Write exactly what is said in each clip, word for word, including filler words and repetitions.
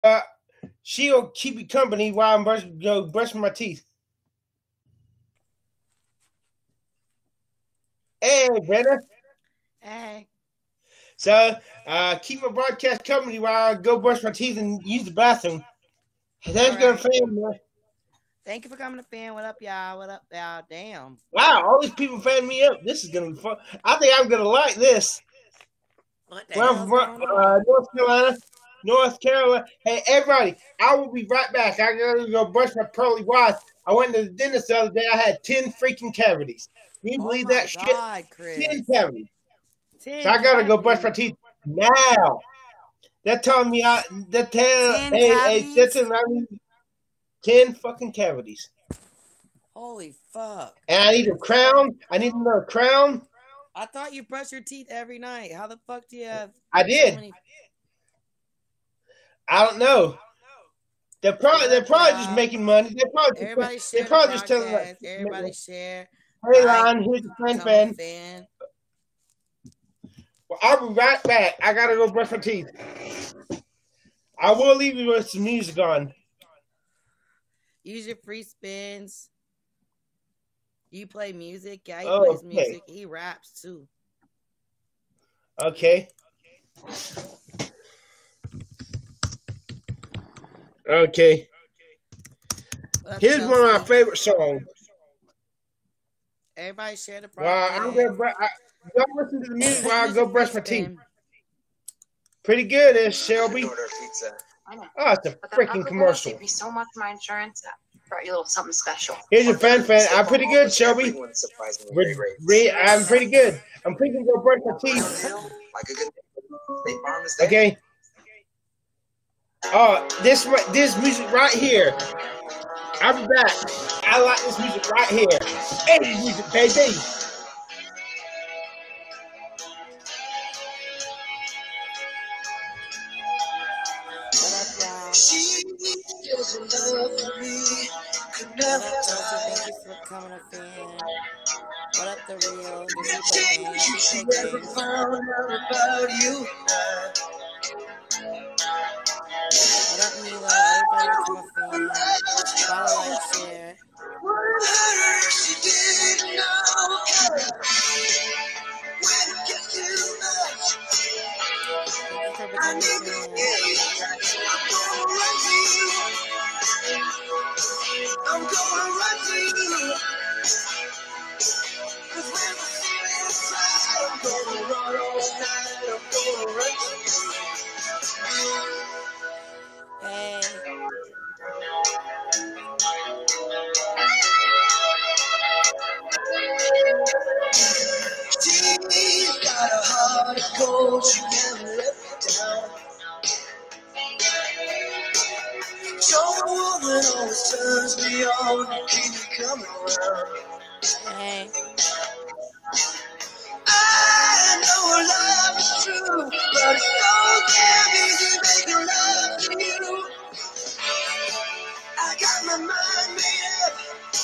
uh, she'll keep you company while I'm brush, you know, brushing my teeth. Hey, Brenna. Hey. So, uh, keep my broadcast company while I go brush my teeth and use the bathroom. Thanks for the fan, man. Thank you for coming to fan. What up, y'all? What up, y'all? Damn. Wow, all these people fan me up. This is gonna be fun. I think I'm gonna like this. What the well, hell's from, going uh, on? North Carolina. North Carolina. Hey, everybody, I will be right back. I gotta go brush my pearly whites. I went to the dentist the other day. I had ten freaking cavities. Can you Oh believe my that God, shit? Chris. ten cavities. ten So I gotta cavities. go brush my teeth now. They're telling me I that tell ten hey, cavities? hey, they're telling me I need ten fucking cavities. Holy fuck. And I need a crown. I need another crown. I thought you brush your teeth every night. How the fuck do you have I did. so many... I don't know. They're probably they're probably just making money. They're probably Everybody just, share they're probably the just telling us. Everybody share. Hey, like, Lon, here's the fan fan. fan. Well, I'll be right back. I gotta go brush my teeth. I will leave you with some music on. Use your free spins. You play music? Yeah, he Oh, plays okay. music. He raps too. Okay. Okay. Here's one of my favorite songs. Everybody share the well, I'm gonna br- I, Y'all listen to the music while I go brush my teeth. Pretty good, is Shelby. I know. Oh, it's a freaking commercial. Saved me so much my insurance. Brought you a little something special. Here's your fan fan. I'm pretty good, Shelby. Re- re- I'm pretty good. I'm pretty good to go brush my teeth. Okay. Oh, this this music right here. I'll be back. I like this music right here. eighties music, baby. She doesn't love me. Could never thank you for coming up in. What up, the real? She never found out about you. What up, Mila? Everybody come up in. Follow, like, share. She didn't know when it gets too much. I need to get. I'm gonna run to you. I'm gonna run to you. Cause when the feeling's right, I'm gonna run all night. I'm gonna run to you. Hey. She's got a heart of gold, she never let me down. Your woman always turns me on and keep me coming around. Hey. I know love is true, but it's so damn easy making love to you. I got my mind made up.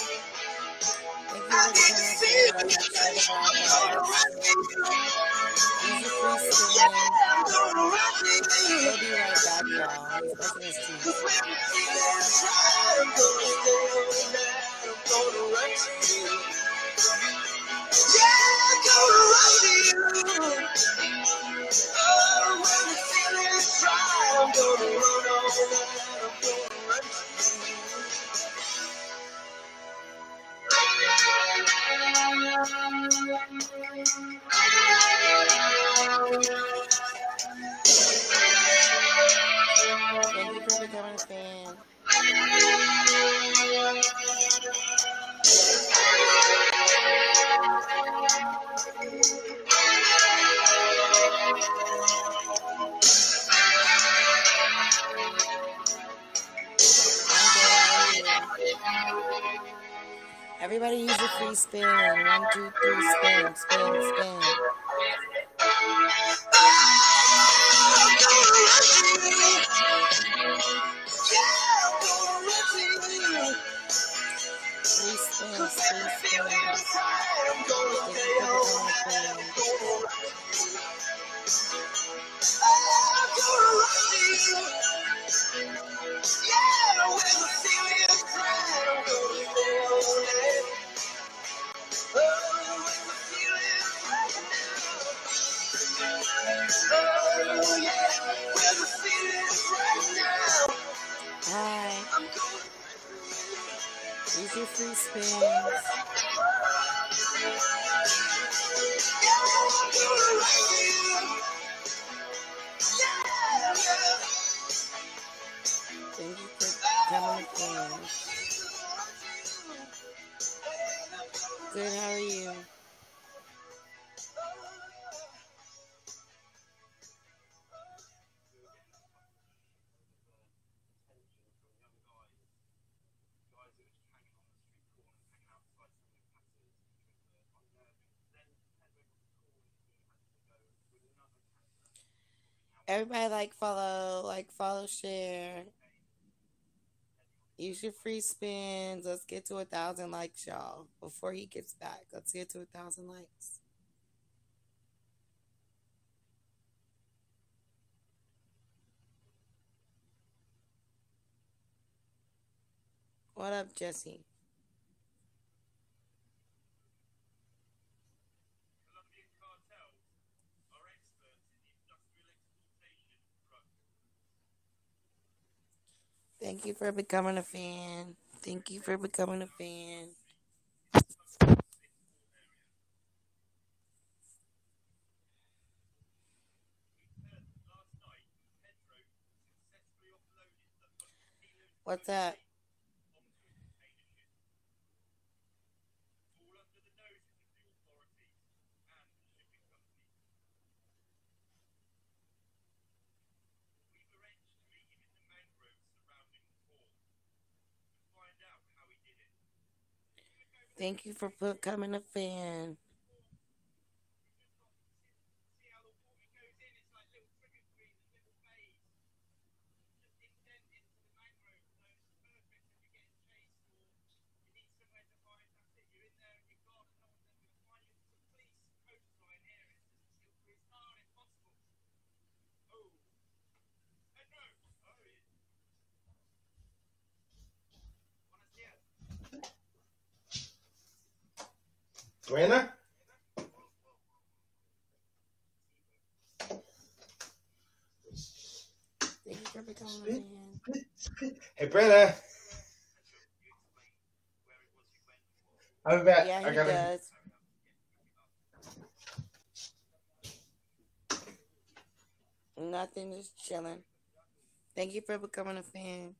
I get the feeling that I'm gonna run to you. Yeah, I'm gonna run to you. He'll be right back, y'all. He's brushing his teeth. Cause when the feeling's right, I'm gonna stay all night. I'm gonna run to you. Yeah, I'm gonna run to you. Oh, when the feeling's right, I'm gonna run all night. I'm gonna run to you. Thank you for becoming a fan. Everybody use a free spin. One, two, three, spin, spin, spin. Free spins, free spins. Yeah, when the feeling's right, I'm gonna lay on it. Oh, when the feeling's right now. Oh, yeah, when the feeling's right now. Hi. I'm gonna Use your free spins. yeah, I'm gonna like you. Yeah, yeah. Thank you for coming again. Good, how are you? Everybody like, follow, like, follow, share. Use your free spins. Let's get to a thousand likes, y'all. Before he gets back, let's get to a thousand likes. What up, Jesse? Thank you for becoming a fan. Thank you for becoming a fan. What's that? Thank you for becoming a fan. Brenna? Thank you for becoming a fan. Hey, Brenna. I'll be back. Yeah, he I gotta... does. Nothing, just chilling. Thank you for becoming a fan.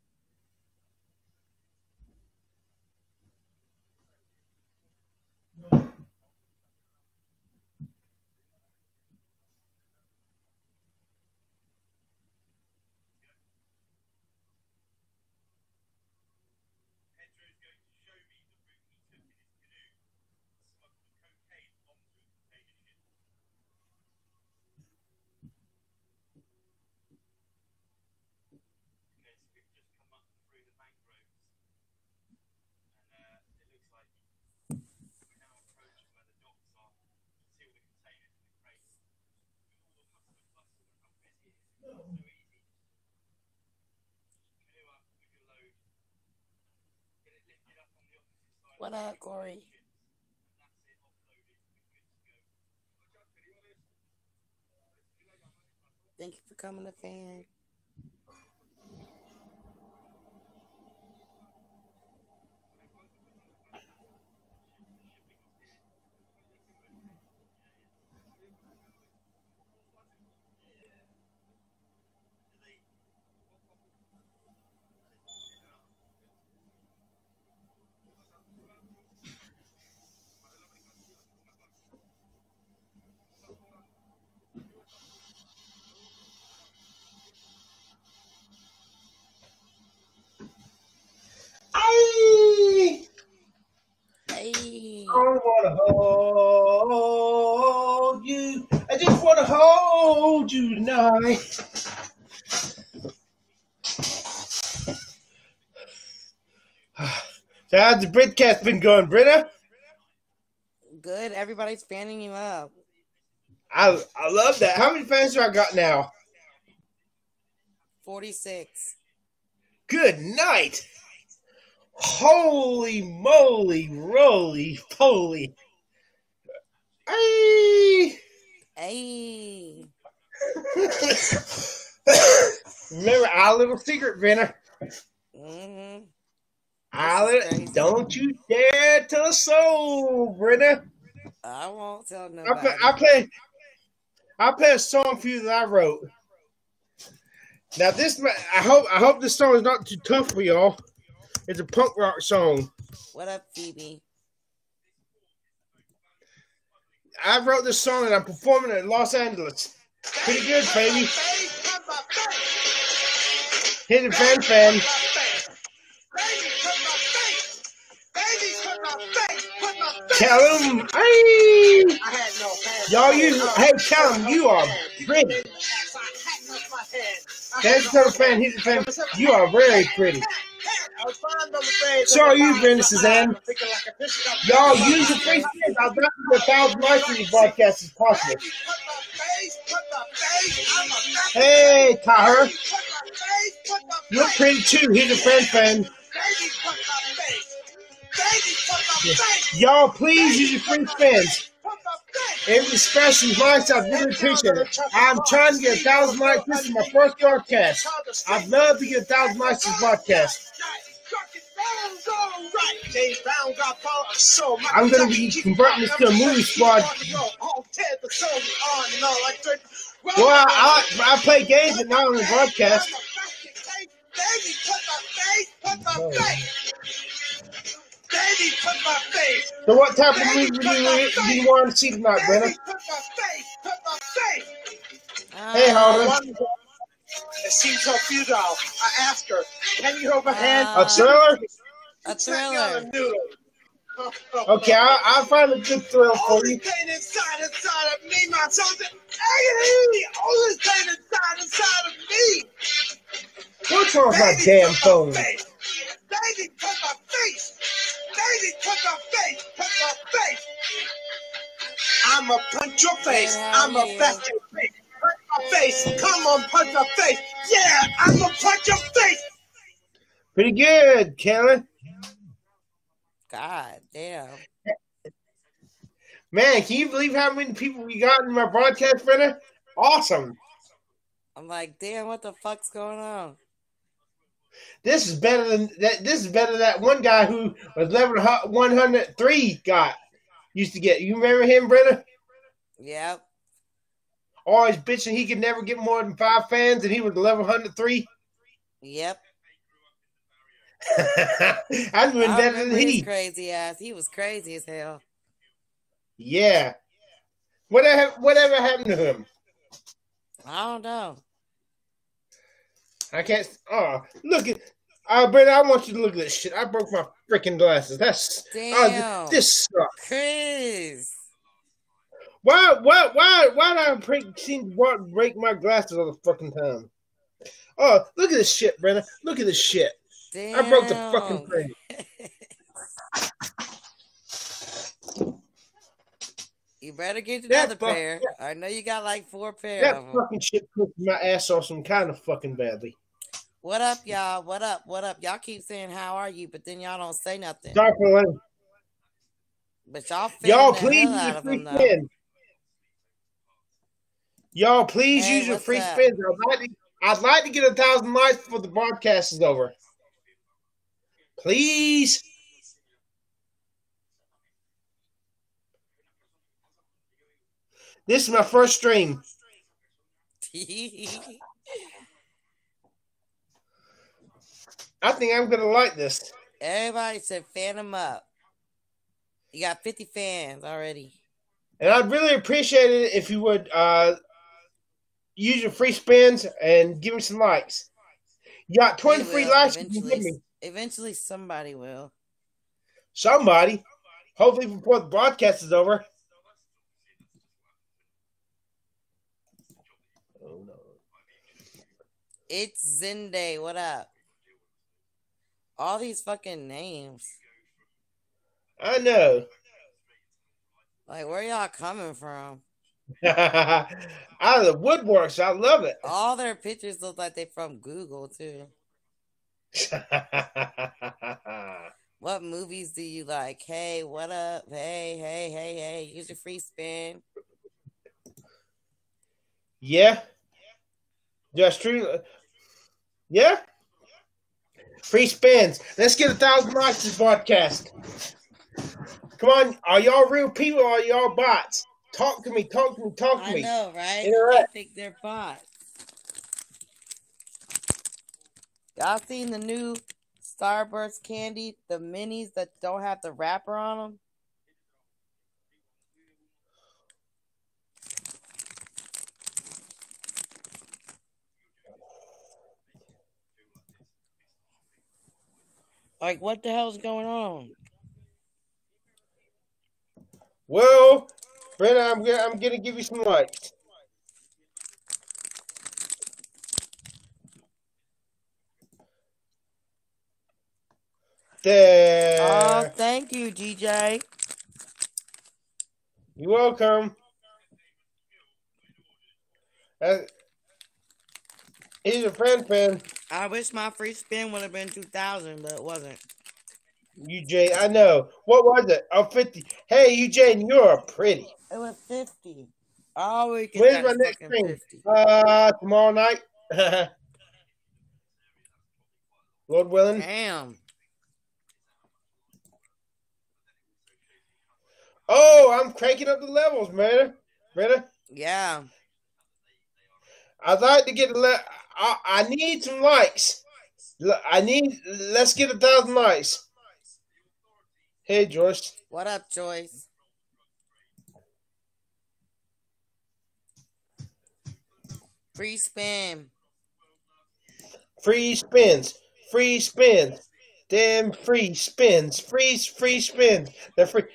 What up, Corey? Thank you for coming a fan. Ay! Hey. I wanna hold you. I just wanna hold you tonight. So how's the Britcast been going, Britta? Good. Everybody's fanning you up. I I love that. How many fans do I got now? forty-six. Good night. Holy moly, roly poly. Hey. Hey. Remember our little secret, Brenner. Mm-hmm. Our little, don't you dare tell a soul, Brenner. I won't tell I nobody. play, I play. I play a song for you that I wrote. Now this, I hope, I hope this song is not too tough for y'all. It's a punk rock song. What up, Phoebe? I wrote this song and I'm performing it in Los Angeles. Pretty good, baby. Here's a fan fan. Tell him, hey! Y'all use, hey, tell him you are pretty. That's the fan, he's a fan. You are very pretty. So are you, Ben Suzanne. Y'all use your free spins. I'll drop you a thousand likes in your broadcast as possible. Hey, Taher. You're pretty too. He's a fan fan. Y'all, please use your free spins. Every special likes, I really appreciate it. I'm trying to get a thousand likes. This is my first broadcast. I'd love to get a thousand likes this broadcast. I'm going to be converting this to a movie squad. Well, I, I, I play games and not on the broadcast. So what type of movie do you, do you want to see tonight, Brenna? Hey, Holden. It seems so futile. I asked her, can you hold my hand? Uh, a thriller? A thriller. Okay, I'll, I'll find a good thriller for you. Pain inside, inside of me, my soul's in agony. All this pain inside, inside of me. What's wrong with my damn phone? Baby, put my face. Baby, put my face. Put my face. I'ma punch your face. I'ma fast your face. Punch my face. Come on, punch my face. Yeah, I'ma punch your face. Pretty good, Kelly. God damn. Man, can you believe how many people we got in my broadcast, Brenna? Awesome. I'm like, damn, what the fuck's going on? This is better than that. This is better than that one guy who was level one hundred three got used to get. You remember him, Brenna? Yep. Always bitching he could never get more than five fans, and he was level one hundred three. Yep. I'm doing I better than he. Crazy ass. He was crazy as hell. Yeah. Whatever. Whatever happened to him? I don't know. I can't. Oh, look at. Uh, Brenda, I want you to look at this shit. I broke my freaking glasses. That's. Damn. Uh, this sucks. Chris. Why? Why? Why? Why do I break, seem to break my glasses all the fucking time? Oh, look at this shit, Brenda. Look at this shit. Damn. I broke the fucking thing. You better get That another fuck, pair. I know you got like four pairs That of them. fucking shit put my ass off some kind of fucking badly. What up, y'all? What up? What up? Y'all keep saying, how are you? But then y'all don't say nothing. Sorry for letting. But y'all Y'all the please hell use out your of free them, though. spin. Y'all please Hey, use your what's free up? spins. I'd like, to, I'd like to get a thousand likes before the broadcast is over. Please. This is my first stream. I think I'm going to like this. Everybody said fan them up. You got fifty fans already. And I'd really appreciate it if you would uh, use your free spins and give me some likes. You got twenty They free will likes. You can give Eventually, me. eventually somebody will. Somebody. Hopefully before the broadcast is over. Oh, no. It's Zenday. What up? All these fucking names. I know. Like, where y'all coming from? Out of the woodworks. I love it. All their pictures look like they from Google, too. What movies do you like? Hey, what up? Hey, hey, hey, hey. Use your free spin. Yeah. Just true. Yeah. Free spins. Let's get a thousand likes this broadcast. Come on. Are y'all real people or are y'all bots? Talk to me. Talk to me. Talk to I me. know, right? Interact. I think they're bots. Y'all seen the new Starburst candy, the minis that don't have the wrapper on them? Like, what the hell's going on? Well, Brenda, I'm gonna I'm gonna give you some likes. There. Oh, thank you, G J. You're welcome. Uh, he's a friend, fan. I wish my free spin would have been two thousand, but it wasn't. U J, I know. What was it? Oh, fifty. Hey, U J, you're pretty. It was fifty. I always get When's that my next fucking stream? fifty. Uh, tomorrow night. Lord willing. Damn. Oh, I'm cranking up the levels, man. Brenda. Yeah. I'd like to get a le- I, I need some likes. I need. Let's get a thousand likes. Hey, Joyce. What up, Joyce? Free spin. Free spins. Free spins. Damn free spins. Free free spins. They're free.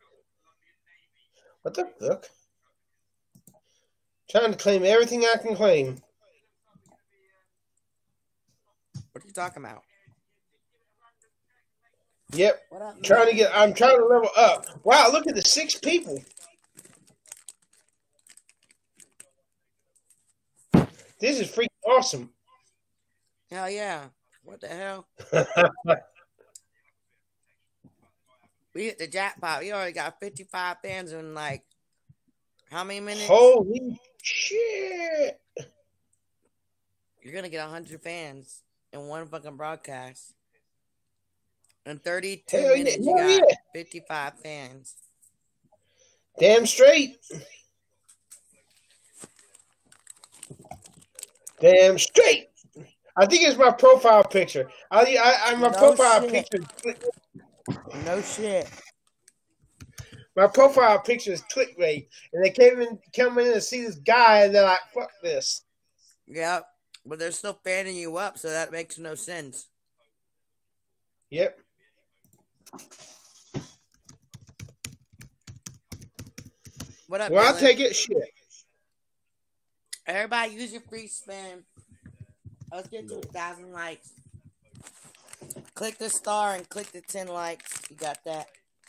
What the fuck? Trying to claim everything I can claim. What are you talking about? Yep. What up, Trying man? to get. I'm trying to level up. Wow! Look at the six people. This is freaking awesome. Hell yeah. What the hell? We hit the jackpot. We already got fifty-five fans in like how many minutes? Holy shit! You're gonna get one hundred fans in one fucking broadcast. In thirty-two Hell minutes, yeah. you Hell got yeah. fifty-five fans. Damn straight. Damn straight. I think it's my profile picture. I, I, I my No profile shit. picture. No shit. My profile picture is clickbait, and they came in, come in and see this guy, and they're like, "Fuck this." Yep. But they're still fanning you up, so that makes no sense. Yep. What up, Well, I'll Dylan? take it. Shit. Everybody use your free spin. Let's get to a thousand likes. Click the star and click the ten likes. You got that.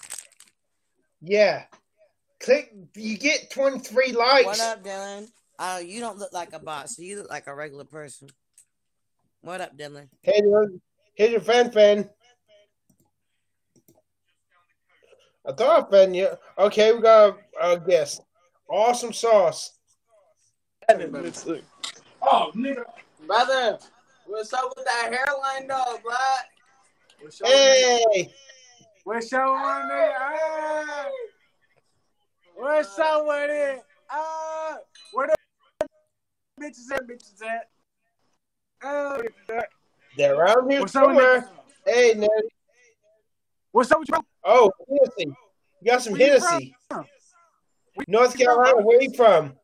Yeah. Click. You get twenty-three likes. What up, Dylan? Uh, you don't look like a bot, so you look like a regular person. What up, Dylan? Hey, Dylan. Here's your fan fan. I thought I fan you. Okay, we got a, a guest. Awesome sauce. Oh, nigga. Brother, what's up with that hairline, though, blood? What's Hey. What's up with it? Ah. What's up with it? Ah. Where the bitches at? Bitches at? Oh, They're around here what's up with somewhere. it? Hey, Ned. What's up with you? Oh, Hennessy. You got some Where you Hennessy. from? North Carolina, where you from?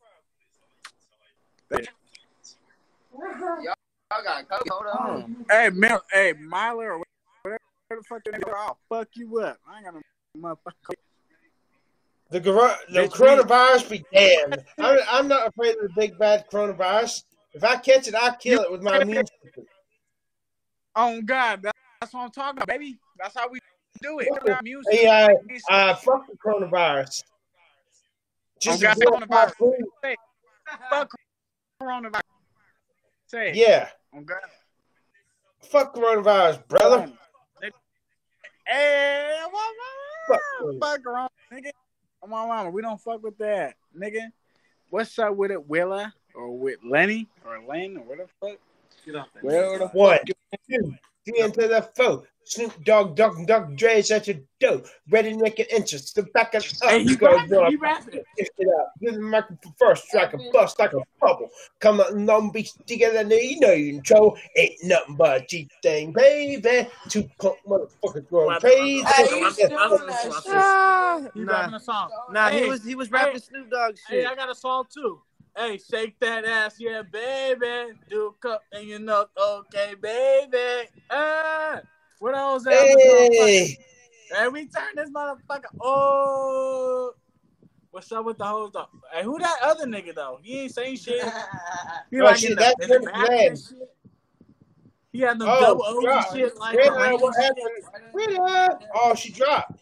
I got coke. Hold on. Hey, Mel. Hey, Myler, or whatever the fuck you are, I'll fuck you up. I ain't got no motherfucker. The, gar- the coronavirus be damned. I'm, I'm not afraid of the big bad coronavirus. If I catch it, I kill it with my immune system. Oh, God. That's what I'm talking about, baby. That's how we do it. We got music. Hey, I, uh, fuck the coronavirus. Just oh, a God, real coronavirus. food. Say, fuck coronavirus. Say, Yeah. oh, God. Fuck coronavirus, brother. Hey, what, Fuck, fuck around, nigga. Come on, mama. We don't fuck with that, nigga. What's up with it, Willa? Or with Lenny? Or Len? Or what the fuck? Where the One, fuck? two, three into the foe. Snoop Dogg, Doctor Doctor Dre's at your dough. Ready, naked interest. The back of up. Hey, he Go, rapping. go, He rapping. Lift it up. Give the microphone first. Strike a bust like a bubble. Come out in Long Beach together. Now you know you're in trouble. Ain't nothing but a G thing, baby. Two punk motherfuckers going crazy. Hey, he's doing that shit. He's Nah. rapping a song. Nah, Hey, he was he was rapping hey, Snoop Dogg Hey, shit. I got a song too. Hey, shake that ass, yeah, baby. Do a cup and you know, okay, baby. Ah, what else? Hey. Hey, we turn this motherfucker. Oh, what's up with the hoes though? Hey, who that other nigga though? He ain't saying shit. He Oh, like shit, in the, that's in the Jim back Glenn. and shit. He had them Oh, double O's and dropped. shit like Where, the uh, rain what and happened? Where, uh, oh, she dropped.